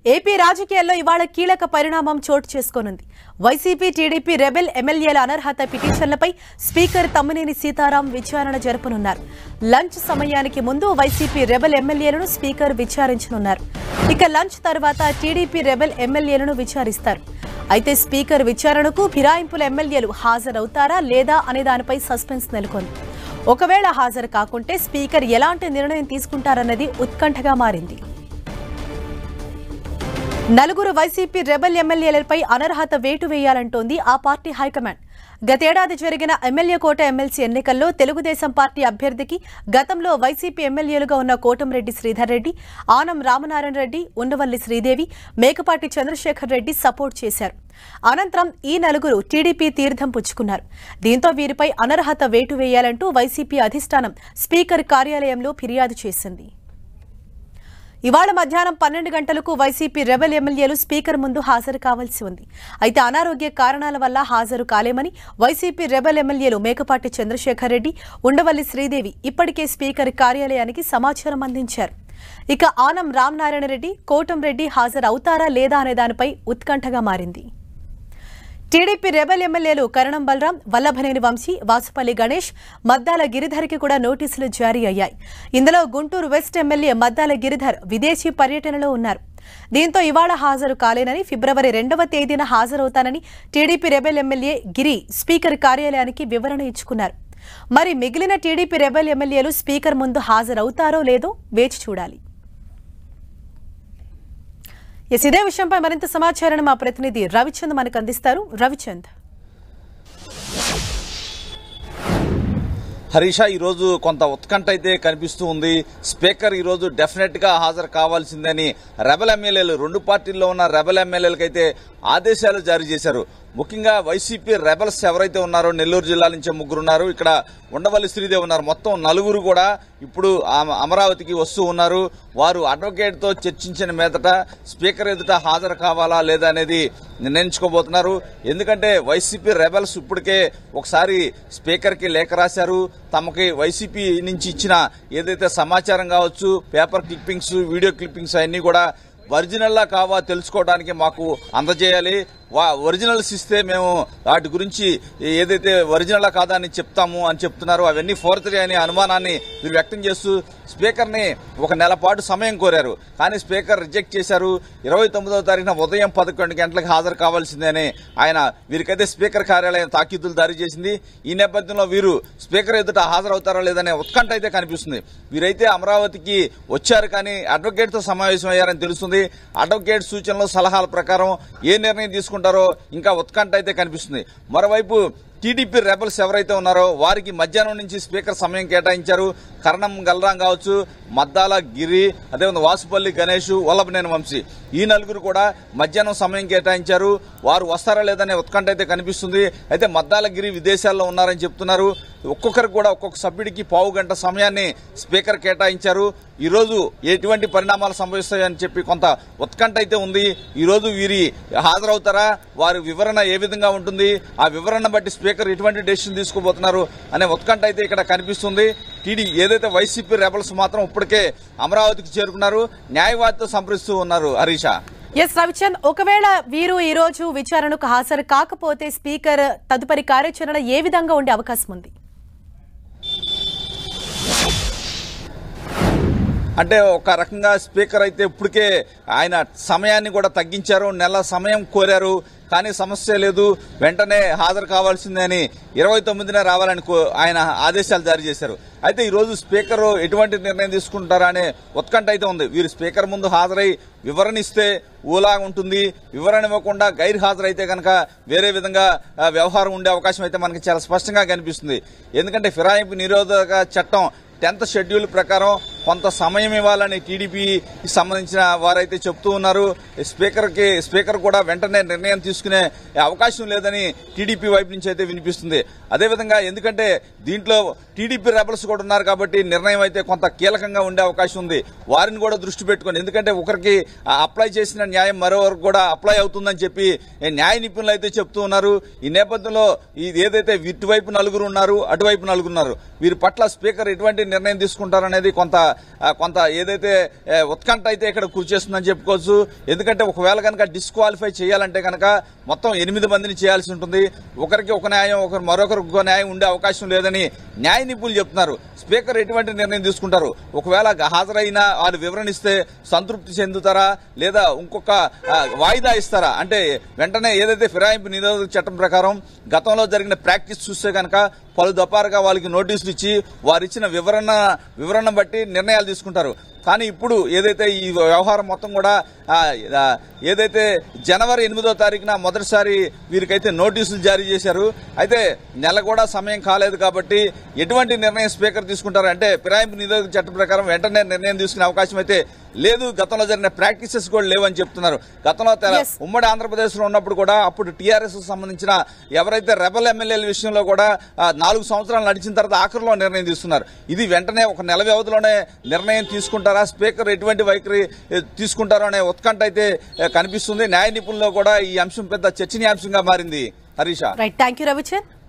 AP రాజకీయాల్లో ఇవాళ కీలక పరిణామం చోటు చేసుకోనుంది. వైసీపీ టీడీపీ రెబెల్ ఎమ్మెల్యేల అనర్హత పిటిషన్లపై స్పీకర్ తమ్మినేని సీతారాం విచారణ జరపనున్నారు. లంచ్ సమయానికి ముందు వైసీపీ రెబెల్ ఎమ్మెల్యేలను స్పీకర్ విచారించనున్నారు. ఇక లంచ్ తర్వాత టీడీపీ రెబెల్ ఎమ్మెల్యేలను విచారిస్తారు. అయితే స్పీకర్ విచారణకు ఫిరాయింపుల ఎమ్మెల్యేలు హాజరవుతారా లేదా అనే దానిపై సస్పెన్స్ నెలకొంది. ఒకవేళ హాజరు కాకుంటే స్పీకర్ ఎలాంటి నిర్ణయం తీసుకుంటారన్నది ఉత్కంఠగా మారింది. నలుగురు వైసీపీ రెబెల్ ఎమ్మెల్యేలపై అనర్హత వేటు వేయాలంటోంది ఆ పార్టీ హైకమాండ్. గతేడాది జరిగిన ఎమ్మెల్యే కోట ఎమ్మెల్సీ ఎన్నికల్లో తెలుగుదేశం పార్టీ అభ్యర్థికి గతంలో వైసీపీ ఎమ్మెల్యేలుగా ఉన్న కోటంరెడ్డి శ్రీధర్ రెడ్డి, ఆనం రామనారాయణ రెడ్డి, ఉండవల్లి శ్రీదేవి, మేకపాటి చంద్రశేఖర్ రెడ్డి సపోర్ట్ చేశారు. అనంతరం ఈ నలుగురు టీడీపీ తీర్థం పుచ్చుకున్నారు. దీంతో వీరిపై అనర్హత వేటు వేయాలంటూ వైసీపీ అధిష్టానం స్పీకర్ కార్యాలయంలో ఫిర్యాదు చేసింది. ఇవాళ మధ్యాహ్నం 12 గంటలకు వైసీపీ రెబెల్ ఎమ్మెల్యేలు స్పీకర్ ముందు హాజరు కావాల్సి ఉంది. అయితే అనారోగ్య కారణాల వల్ల హాజరు కాలేమని వైసీపీ రెబెల్ ఎమ్మెల్యేలు మేకపాటి చంద్రశేఖర్ రెడ్డి, ఉండవల్లి శ్రీదేవి ఇప్పటికే స్పీకర్ కార్యాలయానికి సమాచారం అందించారు. ఇక ఆనం రామనారాయణ రెడ్డి, కోటంరెడ్డి హాజరు అవుతారా లేదా అనే దానిపై ఉత్కంఠగా మారింది. టీడీపీ రెబెల్ ఎమ్మెల్యేలు కరణం బలరాం, వల్లభనేని వంశీ, వాసుపల్లి గణేష్, మద్దాల గిరిధర్కి కూడా నోటీసులు జారీ అయ్యాయి. ఇందులో గుంటూరు వెస్ట్ ఎమ్మెల్యే మద్దాల గిరిధర్ విదేశీ పర్యటనలో ఉన్నారు. దీంతో ఇవాళ హాజరు కాలేనని, ఫిబ్రవరి 2వ తేదీన హాజరవుతానని TDP rebel MLA Giri speaker కార్యాలయానికి వివరణ ఇచ్చుకున్నారు. మరి మిగిలిన టీడీపీ రెబెల్ ఎమ్మెల్యేలు స్పీకర్ ముందు హాజరవుతారో లేదో వేచి చూడాలి. ఇదే విషయంపై మరింత సమాచారాన్ని మా ప్రతినిధి రవిచంద్ మనకు అందిస్తారు. రవిచంద్. హరీష, ఈరోజు కొంత ఉత్కంఠ అయితే కనిపిస్తూ ఉంది. స్పీకర్ ఈరోజు డెఫినెట్ గా హాజరు కావాల్సిందని రెబెల్ ఎమ్మెల్యేలు, రెండు పార్టీల్లో ఉన్న రెబెల్ ఎమ్మెల్యేలకైతే ఆదేశాలు జారీ చేశారు. ముఖ్యంగా వైసీపీ రెబెల్స్ ఎవరైతే ఉన్నారో నెల్లూరు జిల్లా నుంచి 3 ఉన్నారు, ఇక్కడ ఉండవల్లి శ్రీదేవి ఉన్నారు. మొత్తం 4 కూడా ఇప్పుడు అమరావతికి వస్తూ ఉన్నారు. వారు అడ్వకేట్ తో చర్చించిన మీదట స్పీకర్ ఎదుట హాజరు కావాలా లేదా అనేది నిర్ణయించుకోబోతున్నారు. ఎందుకంటే వైసీపీ రెబెల్స్ ఇప్పటికే ఒకసారి స్పీకర్ కి లేఖ రాశారు. తమకి వైసీపీ నుంచి ఇచ్చిన ఏదైతే సమాచారం కావచ్చు, పేపర్ క్లిప్పింగ్స్, వీడియో క్లిప్పింగ్స్ అన్ని కూడా ఒరిజినల్లా కావా తెలుసుకోవడానికి మాకు అందజేయాలి. ఒరిజినల్స్ ఇస్తే మేము వాటి గురించి ఏదైతే ఒరిజినల్లా కాదా అని చెప్తాము అని చెప్తున్నారు. అవన్నీ ఫోర్జరీ అనే అనుమానాన్ని వీరు వ్యక్తం చేస్తూ స్పీకర్ ని 1 నెల పాటు సమయం కోరారు. కానీ స్పీకర్ రిజెక్ట్ చేశారు. 29వ తారీఖున ఉదయం 11 గంటలకు హాజరు కావాల్సిందని ఆయన వీరికైతే స్పీకర్ కార్యాలయం తాకీదులు జారీ చేసింది. ఈ నేపథ్యంలో వీరు స్పీకర్ ఎదుట హాజరవుతారా లేదనే ఉత్కంఠ అయితే కనిపిస్తుంది. వీరైతే అమరావతికి వచ్చారు కానీ అడ్వకేట్ తో సమావేశం అయ్యారని తెలుస్తుంది. అడ్వకేట్ సూచనలు, సలహాల ప్రకారం ఏ నిర్ణయం తీసుకుంటారో ఇంకా ఉత్కంఠ అయితే కనిపిస్తుంది. మరోవైపు టీడీపీ రెబెల్స్ ఎవరైతే ఉన్నారో వారికి మధ్యాహ్నం నుంచి స్పీకర్ సమయం కేటాయించారు. కరణం బలరాం కావచ్చు, మద్దాల గిరి, అదేవిధంగా వాసుపల్లి గణేష్, వల్లభనేని వంశీ ఈ 4 కూడా మధ్యాహ్నం సమయం కేటాయించారు. వారు వస్తారా లేదనే ఉత్కంఠ అయితే కనిపిస్తుంది. అయితే మద్దాల గిరి విదేశాల్లో ఉన్నారని చెప్తున్నారు. ఒక్కొక్కరికి కూడా ఒక్కొక్క సభ్యుడికి 1/2 గంట సమయాన్ని స్పీకర్ కేటాయించారు. ఈ రోజు ఎటువంటి పరిణామాలు సంభవిస్తాయని చెప్పి కొంత ఉత్కంఠ అయితే ఉంది. ఈ రోజు వీరి హాజరవుతారా, వారి వివరణ ఏ విధంగా ఉంటుంది, ఆ వివరణ బట్టి స్పీకర్ ఎటువంటి డెసిషన్ తీసుకోబోతున్నారు అనే ఉత్కంఠ అయితే ఇక్కడ కనిపిస్తుంది. ఏదైతే వైసీపీ రెబెల్స్ మాత్రం ఇప్పటికే అమరావతికి చేరుకున్నారు, న్యాయవాదితో సంప్రదిస్తూ ఉన్నారు. హరీష. ఎస్ రవిచంద్, ఒకవేళ వీరు ఈ రోజు విచారణకు హాజరు కాకపోతే స్పీకర్ తదుపరి కార్యాచరణ ఏ విధంగా ఉండే అవకాశం ఉంది? అంటే ఒక రకంగా స్పీకర్ అయితే ఇప్పటికే ఆయన సమయాన్ని కూడా తగ్గించారు. నెల సమయం కోరారు కానీ సమస్య లేదు, వెంటనే హాజరు కావాల్సిందని 29న రావాలని ఆయన ఆదేశాలు జారీ చేశారు. అయితే ఈ రోజు స్పీకర్ ఎటువంటి నిర్ణయం తీసుకుంటారా అనే ఉత్కంఠ అయితే ఉంది. వీరు స్పీకర్ ముందు హాజరై వివరణ ఇస్తే ఊలా ఉంటుంది, వివరణ ఇవ్వకుండా గైర్ హాజరైతే కనుక వేరే విధంగా వ్యవహారం ఉండే అవకాశం అయితే మనకి చాలా స్పష్టంగా కనిపిస్తుంది. ఎందుకంటే ఫిరాయింపు నిరోధక చట్టం 10th షెడ్యూల్ ప్రకారం కొంత సమయం ఇవ్వాలని టీడీపీకి సంబంధించిన వారైతే చెప్తూ ఉన్నారు. స్పీకర్ కూడా వెంటనే నిర్ణయం తీసుకునే అవకాశం లేదని టీడీపీ వైపు నుంచి అయితే వినిపిస్తుంది. అదేవిధంగా ఎందుకంటే దీంట్లో టీడీపీ రెబెల్స్ కూడా ఉన్నారు కాబట్టి నిర్ణయం అయితే కొంత కీలకంగా ఉండే అవకాశం ఉంది. వారిని కూడా దృష్టి పెట్టుకుని, ఎందుకంటే ఒకరికి అప్లై చేసిన న్యాయం మరొకరికి కూడా అప్లై అవుతుందని చెప్పి న్యాయ నిపుణులు అయితే చెప్తూ ఉన్నారు. ఈ నేపథ్యంలో ఇది ఏదైతే ఇటువైపు 4 ఉన్నారు, అటువైపు 4 ఉన్నారు, వీరి పట్ల స్పీకర్ ఎటువంటి నిర్ణయం తీసుకుంటారనేది కొంత ఏదైతే ఉత్కంఠ అయితే ఇక్కడ కూర్చేస్తుందని చెప్పుకోవచ్చు. ఎందుకంటే ఒకవేళ కనుక డిస్క్వాలిఫై చేయాలంటే కనుక మొత్తం 8 మందిని చేయాల్సి ఉంటుంది. ఒకరికి ఒక న్యాయం, మరొకరికి ఒక న్యాయం ఉండే అవకాశం లేదని న్యాయ నిపుణులు చెప్తున్నారు. స్పీకర్ ఎటువంటి నిర్ణయం తీసుకుంటారు? ఒకవేళ హాజరైన వాళ్ళు వివరణిస్తే సంతృప్తి చెందుతారా, లేదా ఇంకొక వాయిదా ఇస్తారా? అంటే వెంటనే ఏదైతే ఫిరాయింపు నిరోధక చట్టం ప్రకారం గతంలో జరిగిన ప్రాక్టీస్ చూస్తే కనుక పలు దఫాలుగా వాళ్ళకి నోటీసులు ఇచ్చి వారిచ్చిన వివరణ బట్టి నిర్ణయాలు తీసుకుంటారు. కానీ ఇప్పుడు ఏదైతే ఈ వ్యవహారం మొత్తం కూడా ఏదైతే జనవరి 8వ తారీఖున మొదటిసారి వీరికైతే నోటీసులు జారీ చేశారు. అయితే నెల కూడా సమయం కాలేదు కాబట్టి ఎటువంటి నిర్ణయం స్పీకర్ తీసుకుంటారు అంటే ఫిరాయింపు నిరోధక చట్టం ప్రకారం వెంటనే నిర్ణయం తీసుకునే అవకాశం అయితే లేదు. గతంలో జరిగిన ప్రాక్టీసెస్ కూడా లేవని చెప్తున్నారు. గతంలో ఉమ్మడి ఆంధ్రప్రదేశ్ లో ఉన్నప్పుడు కూడా అప్పుడు టీఆర్ఎస్ సంబంధించిన ఎవరైతే రెబల్ ఎమ్మెల్యేల విషయంలో కూడా 4 సంవత్సరాలు నడిచిన తర్వాత ఆఖరిలో నిర్ణయం తీసుకున్నారు. ఇది వెంటనే ఒక నెల వ్యవధిలోనే నిర్ణయం తీసుకుంటారా, స్పీకర్ ఎటువంటి వైఖరి తీసుకుంటారో అనే ఉత్కంఠ అయితే కనిపిస్తుంది. న్యాయ నిపుణుల్లో కూడా ఈ అంశం పెద్ద చర్చనీయాంశంగా మారింది. హరీష. Right, thank you Ravichand.